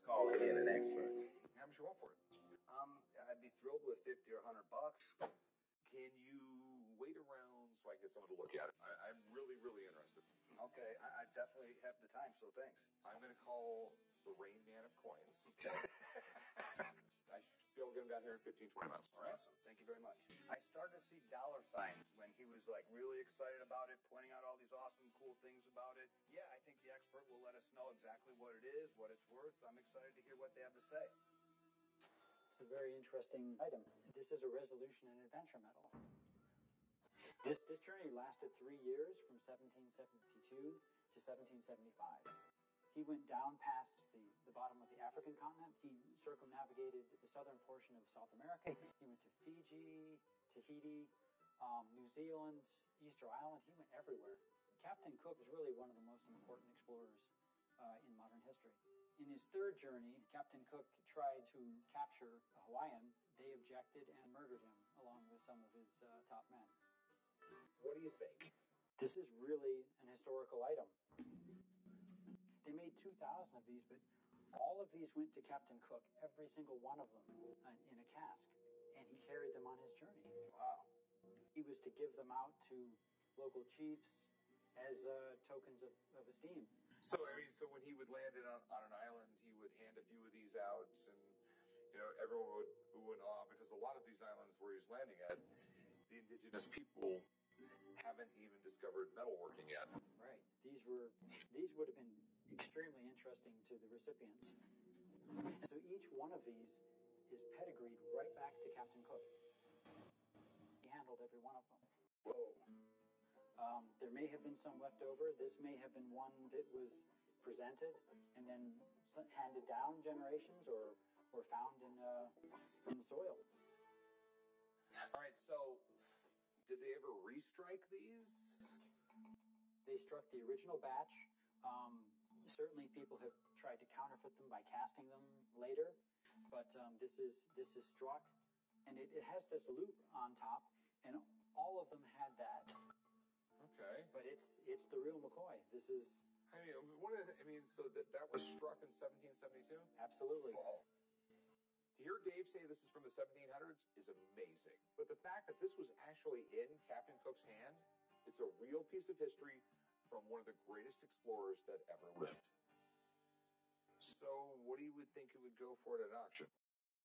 calling in an expert. How much you want for it? I'd be thrilled with $50 or $100. Can you wait around so I can get someone to look at it? I'm really, really interested. Okay, I definitely have the time, so thanks. I'm going to call the Rain Man of Coins. Okay. I should be able to get him down here in 15, 20 minutes. All right? Awesome. Thank you very much. I started to see dollar signs when he was like really excited about it, pointing out all these awesome, cool things about it. Yeah, I think the expert will let us know exactly what it is, what it's worth. I'm excited to hear what they have to say. It's a very interesting item. This is a resolution and adventure medal. This journey lasted 3 years, from 1772 to 1775. He went down past the bottom of the African continent. He circumnavigated the southern portion of South America. He went to Fiji, Tahiti, New Zealand, Easter Island. He went everywhere. Captain Cook is really one of the most important explorers in modern history. In his third journey, Captain Cook tried to capture a Hawaiian. They objected and murdered him, along with some of his top men. What do you think? This is really an historical item. They made 2,000 of these, but all of these went to Captain Cook, every single one of them, in a cask, and he carried them on his journey. Wow. He was to give them out to local chiefs as tokens of esteem. So when he would land on an island, he would hand a few of these out, and everyone would ooh and ah, because a lot of these islands where he's landing at, the indigenous people haven't even discovered metalworking yet. Right. These would have been extremely interesting to the recipients. And so each one of these is pedigreed right back to Captain Cook. He handled every one of them. Whoa. There may have been some left over. This may have been one that was presented and then handed down generations or found in the soil. All right, so did they ever restrike these? They struck the original batch. Certainly people have tried to counterfeit them by casting them later, but this is struck, and it has this loop on top, and all of them had that. Okay. But it's the real McCoy. This is... so that was struck in 1772? Absolutely. Oh. To hear Dave say this is from the 1700s is amazing. But the fact that this was actually in Captain Cook's hand, it's a real piece of history from one of the greatest explorers that ever lived. So what do you would think it would go for at an auction?